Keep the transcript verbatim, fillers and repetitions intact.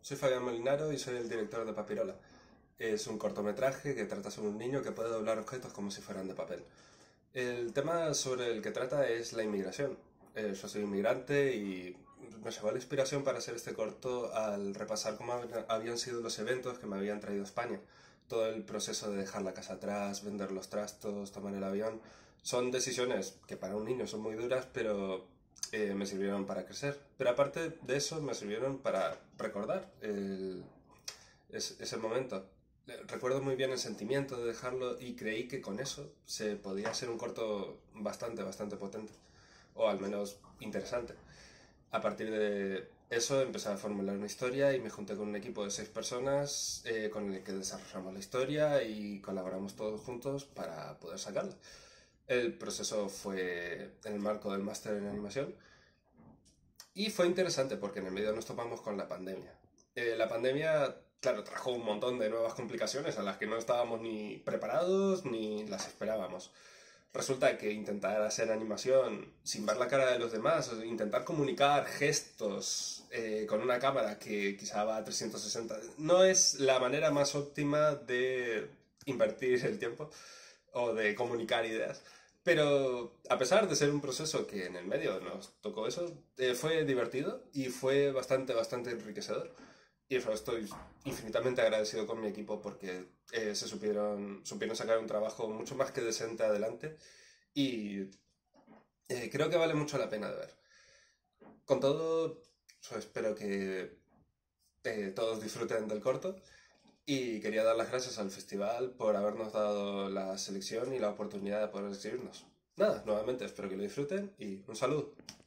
soy Fabián Molinaro y soy el director de Papirola. Es un cortometraje que trata sobre un niño que puede doblar objetos como si fueran de papel. El tema sobre el que trata es la inmigración. Eh, yo soy inmigrante y me llevó la inspiración para hacer este corto al repasar cómo hab- habían sido los eventos que me habían traído a España. Todo el proceso de dejar la casa atrás, vender los trastos, tomar el avión. Son decisiones que para un niño son muy duras, pero eh, me sirvieron para crecer. Pero aparte de eso, me sirvieron para recordar el- es- ese momento. Eh, Recuerdo muy bien el sentimiento de dejarlo y creí que con eso se podía hacer un corto bastante, bastante potente. O al menos interesante. A partir de eso empecé a formular una historia y me junté con un equipo de seis personas eh, con el que desarrollamos la historia y colaboramos todos juntos para poder sacarla. El proceso fue en el marco del máster en animación y fue interesante porque en el medio nos topamos con la pandemia. Eh, la pandemia, claro, trajo un montón de nuevas complicaciones a las que no estábamos ni preparados ni las esperábamos. Resulta que intentar hacer animación sin ver la cara de los demás, o intentar comunicar gestos eh, con una cámara que quizá va a trescientos sesenta, no es la manera más óptima de invertir el tiempo o de comunicar ideas. Pero a pesar de ser un proceso que en el medio nos tocó eso, eh, fue divertido y fue bastante, bastante enriquecedor. Y eso estoy infinitamente agradecido con mi equipo porque eh, se supieron, supieron sacar un trabajo mucho más que decente adelante y eh, creo que vale mucho la pena de ver. Con todo, yo espero que eh, todos disfruten del corto y quería dar las gracias al festival por habernos dado la selección y la oportunidad de poder escribirnos. Nada, nuevamente espero que lo disfruten y un saludo.